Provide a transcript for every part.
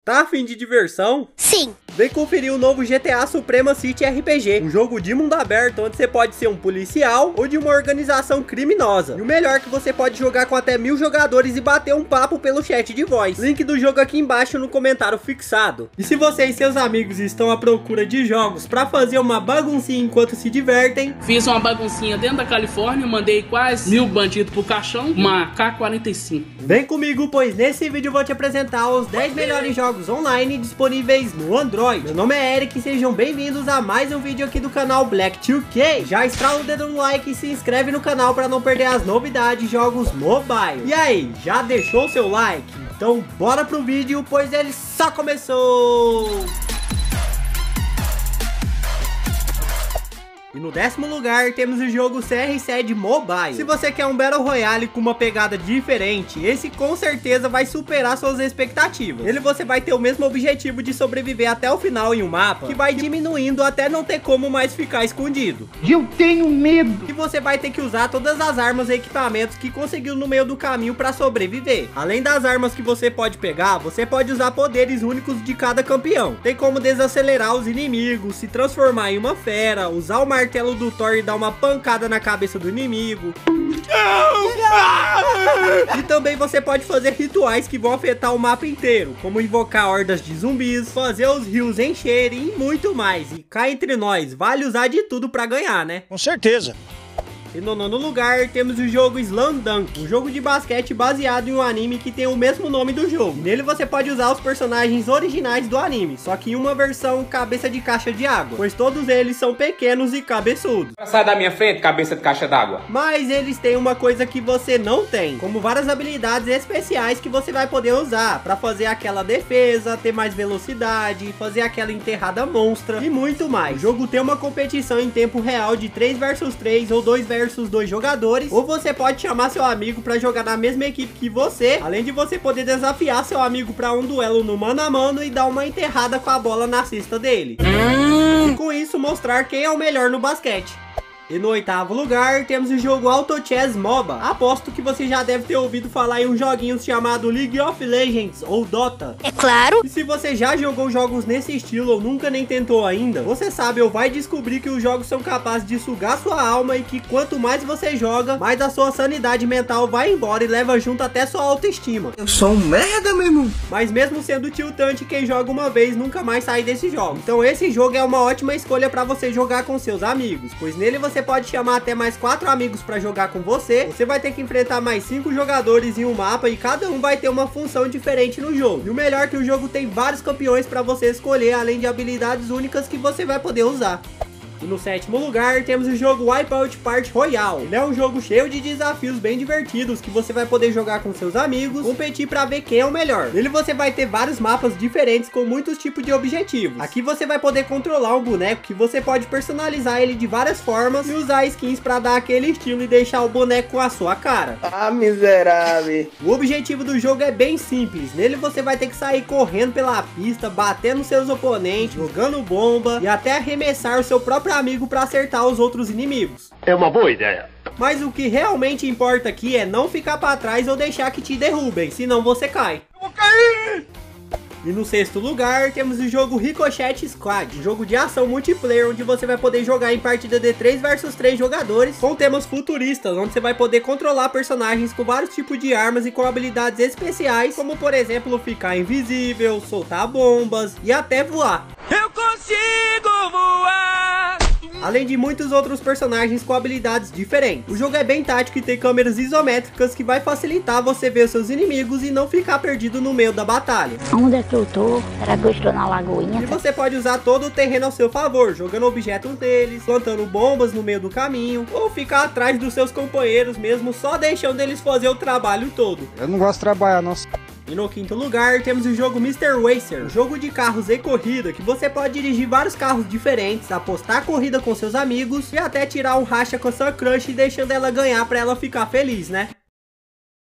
Tá a fim de diversão? Sim. Vem conferir o novo GTA Suprema City RPG, um jogo de mundo aberto onde você pode ser um policial ou de uma organização criminosa. E o melhor é que você pode jogar com até 1000 jogadores e bater um papo pelo chat de voz. Link do jogo aqui embaixo no comentário fixado. E se você e seus amigos estão à procura de jogos pra fazer uma baguncinha enquanto se divertem, fiz uma baguncinha dentro da Califórnia, mandei quase 1000 bandidos pro caixão, uma K-45. Vem comigo, pois nesse vídeo eu vou te apresentar os 10 melhores jogos online disponíveis no Android. Meu nome é Eric e sejam bem-vindos a mais um vídeo aqui do canal Black2K. Já estrala o dedo no like e se inscreve no canal para não perder as novidades de jogos mobile. E aí, já deixou seu like? Então bora pro vídeo, pois ele só começou! E no 10º lugar temos o jogo CR7 Mobile. Se você quer um Battle Royale com uma pegada diferente, esse com certeza vai superar suas expectativas. Nele você vai ter o mesmo objetivo de sobreviver até o final em um mapa, que vai diminuindo até não ter como mais ficar escondido. Eu tenho medo! E você vai ter que usar todas as armas e equipamentos que conseguiu no meio do caminho para sobreviver. Além das armas que você pode pegar, você pode usar poderes únicos de cada campeão. Tem como desacelerar os inimigos, se transformar em uma fera, usar o martelo do Thor e dar uma pancada na cabeça do inimigo. E também você pode fazer rituais que vão afetar o mapa inteiro, como invocar hordas de zumbis, fazer os rios encherem e muito mais. E cá entre nós, vale usar de tudo pra ganhar, né? Com certeza. E no 9º lugar temos o jogo Slam Dunk, um jogo de basquete baseado em um anime que tem o mesmo nome do jogo. Nele você pode usar os personagens originais do anime, só que em uma versão cabeça de caixa de água, pois todos eles são pequenos e cabeçudos. Sai da minha frente, cabeça de caixa d'água. Mas eles têm uma coisa que você não tem, como várias habilidades especiais que você vai poder usar para fazer aquela defesa, ter mais velocidade, fazer aquela enterrada monstra e muito mais. O jogo tem uma competição em tempo real de 3 versus 3 ou 2 versus 2 jogadores, ou você pode chamar seu amigo para jogar na mesma equipe que você, além de você poder desafiar seu amigo para um duelo no mano a mano e dar uma enterrada com a bola na cesta dele. E com isso mostrar quem é o melhor no basquete. E no 8º lugar temos o jogo Auto Chess MOBA. Aposto que você já deve ter ouvido falar em um joguinho chamado League of Legends ou Dota. É claro. E se você já jogou jogos nesse estilo ou nunca nem tentou ainda, você sabe ou vai descobrir que os jogos são capazes de sugar sua alma e que quanto mais você joga, mais a sua sanidade mental vai embora e leva junto até sua autoestima. Eu sou um merda, meu irmão. Mas mesmo sendo tiltante, quem joga uma vez nunca mais sai desse jogo. Então esse jogo é uma ótima escolha para você jogar com seus amigos, pois nele você pode chamar até mais 4 amigos para jogar com você. Você vai ter que enfrentar mais 5 jogadores em um mapa e cada um vai ter uma função diferente no jogo. E o melhor é que o jogo tem vários campeões para você escolher, além de habilidades únicas que você vai poder usar. E no 7º lugar temos o jogo Wipeout Party Royale. Ele é um jogo cheio de desafios bem divertidos que você vai poder jogar com seus amigos, competir para ver quem é o melhor. Nele você vai ter vários mapas diferentes com muitos tipos de objetivos. Aqui você vai poder controlar um boneco que você pode personalizar ele de várias formas e usar skins para dar aquele estilo e deixar o boneco com a sua cara. Ah, miserável. O objetivo do jogo é bem simples. Nele você vai ter que sair correndo pela pista, batendo seus oponentes, jogando bomba e até arremessar o seu próprio amigo para acertar os outros inimigos. É uma boa ideia. Mas o que realmente importa aqui é não ficar para trás ou deixar que te derrubem, senão você cai. Eu vou cair! E no 6º lugar temos o jogo Ricochet Squad, um jogo de ação multiplayer onde você vai poder jogar em partida de 3 versus 3 jogadores com temas futuristas, onde você vai poder controlar personagens com vários tipos de armas e com habilidades especiais, como por exemplo ficar invisível, soltar bombas e até voar. Eu consigo voar! Além de muitos outros personagens com habilidades diferentes. O jogo é bem tático e tem câmeras isométricas que vai facilitar você ver seus inimigos e não ficar perdido no meio da batalha. Onde é que eu tô? Será que eu estou na lagoinha? E você pode usar todo o terreno ao seu favor, jogando objetos neles, plantando bombas no meio do caminho, ou ficar atrás dos seus companheiros mesmo, só deixando eles fazer o trabalho todo. Eu não gosto de trabalhar, não. E no 5º lugar temos o jogo Mr. Racer, um jogo de carros e corrida que você pode dirigir vários carros diferentes, apostar a corrida com seus amigos e até tirar um racha com a sua crush deixando ela ganhar para ela ficar feliz, né?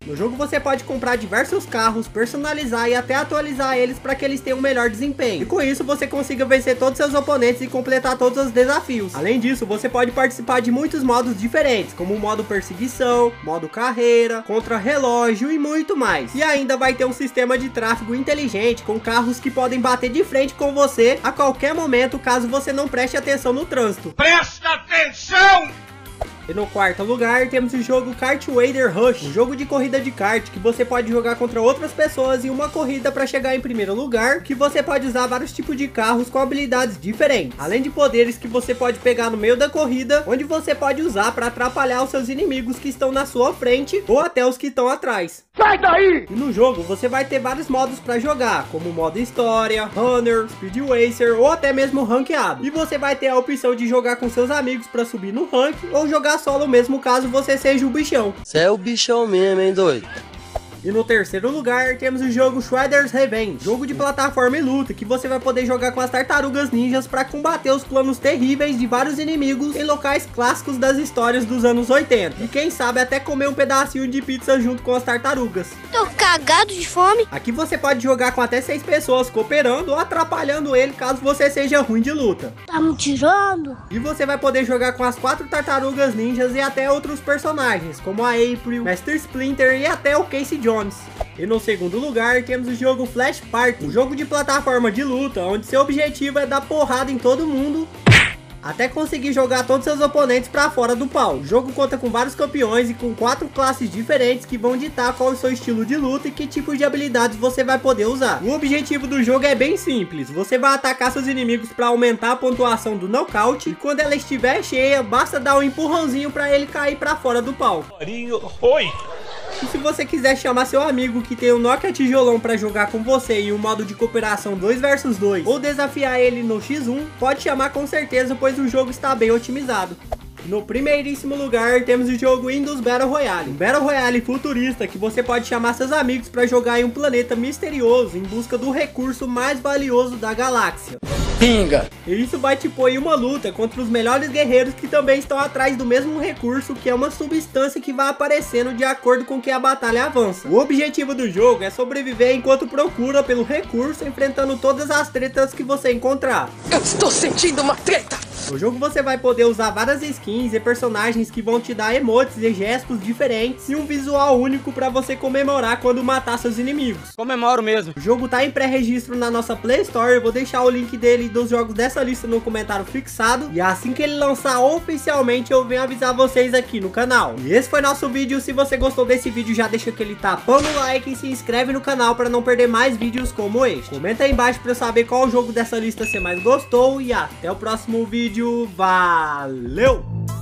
No jogo você pode comprar diversos carros, personalizar e até atualizar eles para que eles tenham um melhor desempenho. E com isso você consiga vencer todos os seus oponentes e completar todos os desafios. Além disso, você pode participar de muitos modos diferentes, como o modo perseguição, modo carreira, contra-relógio e muito mais. E ainda vai ter um sistema de tráfego inteligente com carros que podem bater de frente com você a qualquer momento caso você não preste atenção no trânsito. Presta atenção! E no quarto lugar temos o jogo Kart Raider Rush, um jogo de corrida de kart que você pode jogar contra outras pessoas em uma corrida para chegar em primeiro lugar, que você pode usar vários tipos de carros com habilidades diferentes, além de poderes que você pode pegar no meio da corrida, onde você pode usar para atrapalhar os seus inimigos que estão na sua frente ou até os que estão atrás. Sai daí! E no jogo você vai ter vários modos para jogar, como modo história, runner, speed racer ou até mesmo ranqueado. E você vai ter a opção de jogar com seus amigos para subir no rank ou jogar solo mesmo caso você seja o bichão. Você é o bichão mesmo, hein, doido? E no terceiro lugar temos o jogo Shredder's Revenge, jogo de plataforma e luta que você vai poder jogar com as tartarugas ninjas para combater os planos terríveis de vários inimigos em locais clássicos das histórias dos anos 80. E quem sabe até comer um pedacinho de pizza junto com as tartarugas. Tô cagado de fome. Aqui você pode jogar com até 6 pessoas cooperando ou atrapalhando ele caso você seja ruim de luta. Tá me tirando? E você vai poder jogar com as 4 tartarugas ninjas e até outros personagens, como a April, Master Splinter e até o Casey Jones. E no segundo lugar temos o jogo Flash Party, um jogo de plataforma de luta, onde seu objetivo é dar porrada em todo mundo até conseguir jogar todos seus oponentes para fora do pau. O jogo conta com vários campeões e com 4 classes diferentes que vão ditar qual é o seu estilo de luta e que tipo de habilidades você vai poder usar. O objetivo do jogo é bem simples, você vai atacar seus inimigos para aumentar a pontuação do nocaute e quando ela estiver cheia, basta dar um empurrãozinho para ele cair para fora do pau. Oi! E se você quiser chamar seu amigo que tem um Nokia tijolão para jogar com você em um modo de cooperação 2 vs 2 ou desafiar ele no X1, pode chamar com certeza, pois o jogo está bem otimizado. No primeiríssimo lugar temos o jogo Windows Battle Royale, um Battle Royale futurista que você pode chamar seus amigos para jogar em um planeta misterioso em busca do recurso mais valioso da galáxia. Pinga! E isso vai te pôr em uma luta contra os melhores guerreiros que também estão atrás do mesmo recurso, que é uma substância que vai aparecendo de acordo com que a batalha avança. O objetivo do jogo é sobreviver enquanto procura pelo recurso, enfrentando todas as tretas que você encontrar. Eu estou sentindo uma treta! No jogo você vai poder usar várias skins e personagens que vão te dar emotes e gestos diferentes e um visual único para você comemorar quando matar seus inimigos. Comemoro mesmo. O jogo tá em pré-registro na nossa Play Store, eu vou deixar o link dele e dos jogos dessa lista no comentário fixado. E assim que ele lançar oficialmente eu venho avisar vocês aqui no canal. E esse foi nosso vídeo, se você gostou desse vídeo já deixa aquele tapão no like e se inscreve no canal para não perder mais vídeos como este. Comenta aí embaixo para eu saber qual jogo dessa lista você mais gostou e até o próximo vídeo. Valeu!